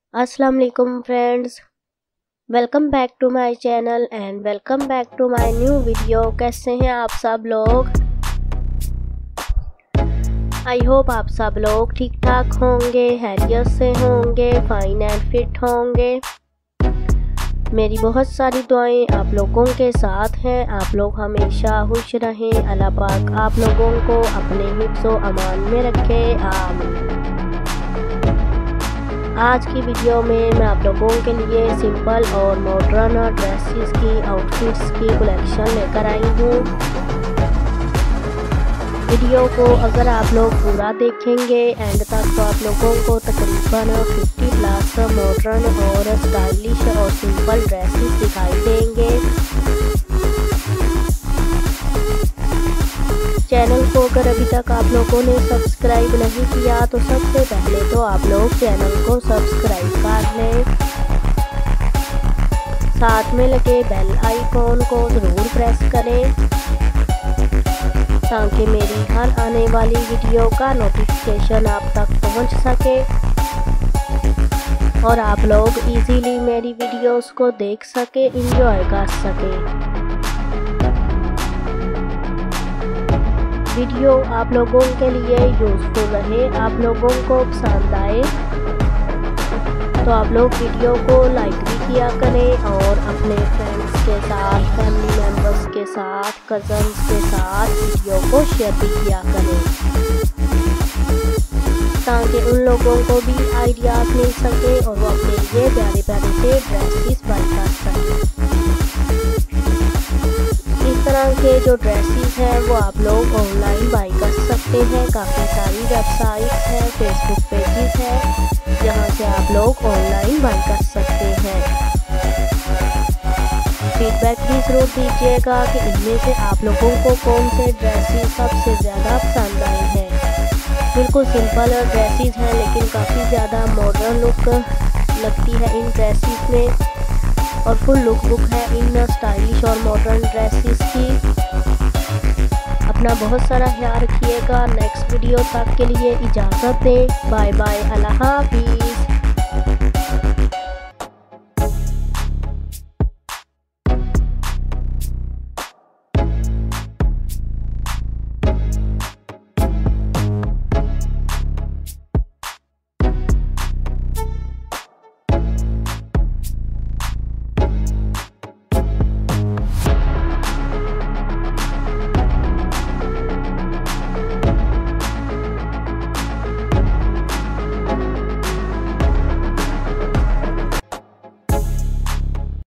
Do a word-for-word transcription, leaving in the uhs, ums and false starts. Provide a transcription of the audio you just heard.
अस्सलाम वालेकुम friends, welcome back to my channel and welcome back to my new video. कैसे हैं आप सब लोग? आई होप आप सब लोग ठीक ठाक होंगे, हैरियत से होंगे, फाइन एंड फिट होंगे। मेरी बहुत सारी दुआएं आप लोगों के साथ हैं। आप लोग हमेशा खुश रहें, अल्लाह पाक आप लोगों को अपने हिफ्ज़ व अमान में रखे, आमीन। आज की वीडियो में मैं आप लोगों के लिए सिंपल और मॉडर्न ड्रेसेस की आउटफिट्स की कलेक्शन लेकर आई हूँ। वीडियो को अगर आप लोग पूरा देखेंगे एंड तक तो आप लोगों को तकरीबन पचास प्लस मॉडर्न और स्टाइलिश और सिंपल ड्रेसेस दिखाई देंगे। चैनल को अगर अभी तक आप लोगों ने सब्सक्राइब नहीं किया तो सबसे पहले तो आप लोग चैनल को सब्सक्राइब कर लें, साथ में लगे बेल आइकॉन को ज़रूर प्रेस करें ताकि मेरी हर आने वाली वीडियो का नोटिफिकेशन आप तक पहुंच सके और आप लोग इजीली मेरी वीडियोस को देख सके, एंजॉय कर सके। वीडियो आप लोगों के लिए यूज़फुल रहे, आप लोगों को पसंद आए तो आप लोग वीडियो को लाइक भी किया करें और अपने फ्रेंड्स के साथ, फैमिली मेम्बर्स के साथ, कज़न्स के साथ वीडियो को शेयर भी किया करें ताकि उन लोगों को भी आइडिया मिल सके और वो अपने लिए प्यारे प्यारे से ड्रेसेस बाय कर सकें। इस तरह के जो ड्रेसेस हैं वो आप लोग ऑनलाइन बाई कर सकते हैं। काफ़ी सारी वेबसाइट्स हैं, फेसबुक पेजेस हैं जहाँ से आप लोग ऑनलाइन बाई कर सकते हैं। फीडबैक भी ज़रूर दीजिएगा कि इनमें से आप लोगों को कौन से ड्रेसेस सबसे ज़्यादा पसंद आए हैं। बिल्कुल सिंपल ड्रेसेस हैं लेकिन काफ़ी ज़्यादा मॉडर्न लुक लगती है इन ड्रेसेस में और फुल लुक बुक है इन स्टाइलिश और मॉडर्न ड्रेसेस की। अपना बहुत सारा ख्याल रखिएगा। नेक्स्ट वीडियो तक के लिए इजाज़त दें। बाय बाय, अल्लाह हाफिज़।